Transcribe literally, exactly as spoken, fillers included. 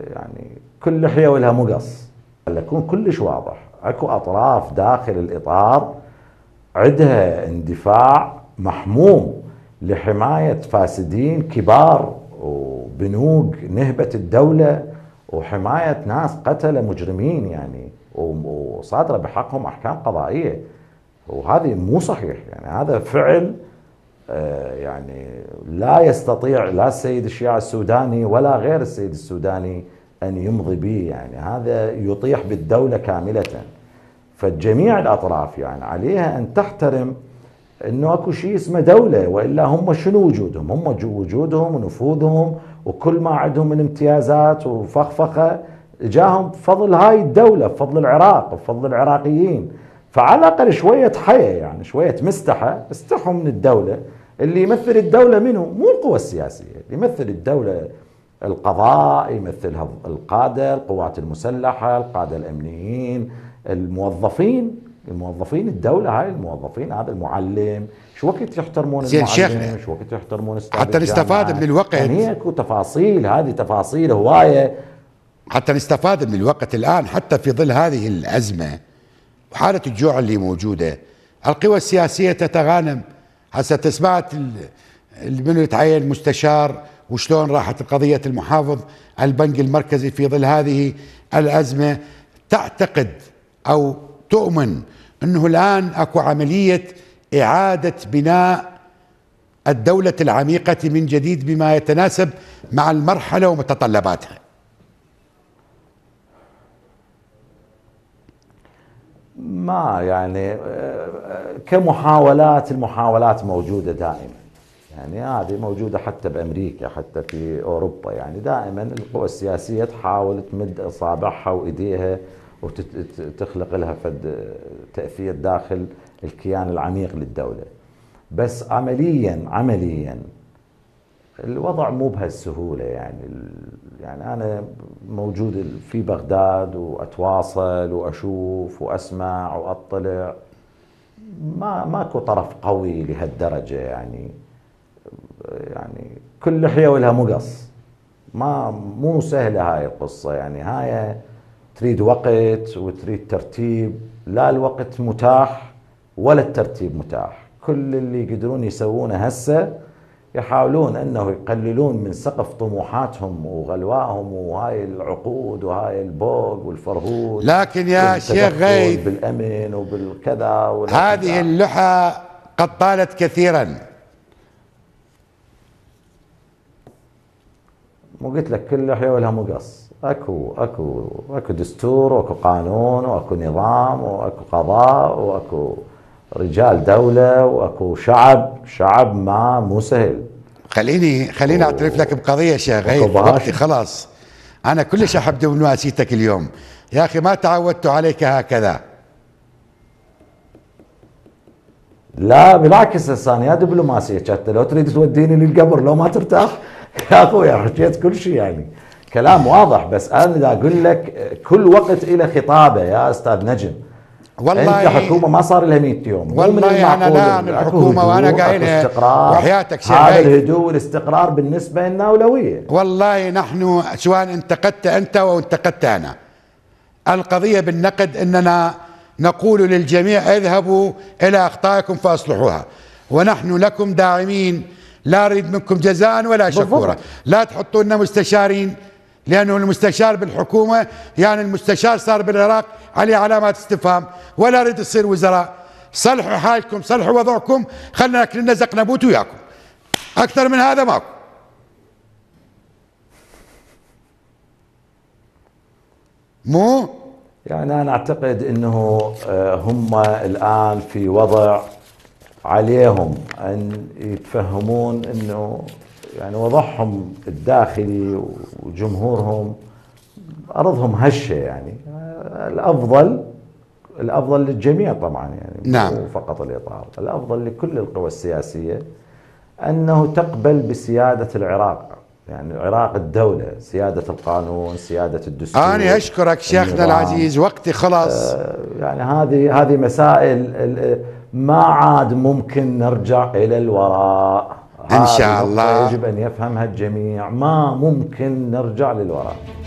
يعني كل لحية ولها مقص. يكون كلش واضح، اكو اطراف داخل الاطار عندها اندفاع محموم لحماية فاسدين كبار وبنوك نهبة الدولة وحماية ناس قتلة مجرمين يعني، وصادرة بحقهم احكام قضائية، وهذه مو صحيح. يعني هذا فعل يعني لا يستطيع لا السيد الشياع السوداني ولا غير السيد السوداني أن يمضي به. يعني هذا يطيح بالدولة كاملة. فجميع الأطراف يعني عليها أن تحترم أنه أكو شيء اسمه دولة، وإلا هم شنو وجودهم؟ هم وجودهم ونفوذهم وكل ما عندهم من امتيازات وفخفخة جاهم بفضل هاي الدولة، بفضل العراق، بفضل العراقيين. فعلى الأقل شوية حياة، يعني شوية مستحى، استحوا من الدولة. اللي يمثل الدولة منه مو القوى السياسية، اللي يمثل الدولة القضاء، يمثلها القادة، القوات المسلحة، القادة الأمنيين، الموظفين، الموظفين الدولة، هاي الموظفين، هذا المعلم، شو وقت يحترمون المعلم، شو وقت يحترمون استاذ حتى نستفاد من الوقت. يعني هي اكو تفاصيل، هذه تفاصيل هواية. حتى نستفاد من الوقت الآن، حتى في ظل هذه الأزمة وحالة الجوع اللي موجودة، القوى السياسية تتغانم. هسه تسمعت من يتعين مستشار وشلون راحت قضية المحافظ البنك المركزي في ظل هذه الأزمة. تعتقد أو تؤمن أنه الآن أكو عملية إعادة بناء الدولة العميقة من جديد بما يتناسب مع المرحلة ومتطلباتها؟ ما يعني كمحاولات، المحاولات موجودة دائما، يعني هذه موجودة حتى بأمريكا، حتى في أوروبا. يعني دائما القوى السياسية تحاول تمد إصابعها وإيديها وتخلق لها فد تأثير داخل الكيان العميق للدولة. بس عمليا عمليا الوضع مو بهالسهولة. يعني يعني أنا موجود في بغداد وأتواصل وأشوف وأسمع وأطلع، ما ماكو طرف قوي لهالدرجة. يعني يعني كل لحية ولها مقص، ما مو سهلة هاي القصة. يعني هاي تريد وقت وتريد ترتيب، لا الوقت متاح ولا الترتيب متاح. كل اللي يقدرون يسوونه هسه يحاولون انه يقللون من سقف طموحاتهم وغلوائهم وهاي العقود وهاي البوق والفرهود. لكن يا شيخ غيث بالامن وبالكذا، هذه اللحى قد طالت كثيرا. مو قلت لك كل لحية ولها مقص؟ اكو اكو اكو دستور واكو قانون واكو نظام واكو قضاء واكو رجال دولة واكو شعب. شعب ما مو سهل. خليني خليني اعترف لك بقضية شيخ غيث، وقتي خلاص. انا كلش احب دبلوماسيتك اليوم يا اخي، ما تعودت عليك هكذا. لا بالعكس، هسه انا يا دبلوماسية حتى لو تريد توديني للقبر لو ما ترتاح يا اخوي حكيت كل شيء، يعني كلام واضح. بس انا دا اقول لك كل وقت له خطابه يا استاذ نجم. والله انت حكومه ما صار لها مئة يوم. والله انا لا عن الحكومه وانا قايلها وحياتك شيخ. هذا الهدوء والاستقرار بالنسبه لنا اولويه. والله نحن سواء انتقدت انت او انتقدت انا، القضيه بالنقد اننا نقول للجميع اذهبوا الى اخطائكم فاصلحوها، ونحن لكم داعمين، لا نريد منكم جزاء ولا شكورا. لا تحطوا لنا مستشارين، لأنه المستشار بالحكومة يعني المستشار صار بالعراق عليه علامات استفهام، ولا أريد تصير وزراء. صلحوا حالكم، صلحوا وضعكم، خلنا كلنا زقنبوت وياكم، أكثر من هذا ماكو. مو يعني أنا أعتقد أنه هم الآن في وضع عليهم أن يتفهمون أنه يعني وضعهم الداخلي وجمهورهم أرضهم هشة. يعني الأفضل الأفضل للجميع طبعا، يعني نعم، مو فقط الإطار، الأفضل لكل القوى السياسية أنه تقبل بسيادة العراق. يعني العراق الدولة، سيادة القانون، سيادة الدستور. أنا أشكرك شيخنا العزيز، وقتي خلاص. آه يعني هذه هذه مسائل ما عاد ممكن نرجع إلى الوراء. إن شاء الله يجب أن يفهمها الجميع، ما ممكن نرجع للوراء.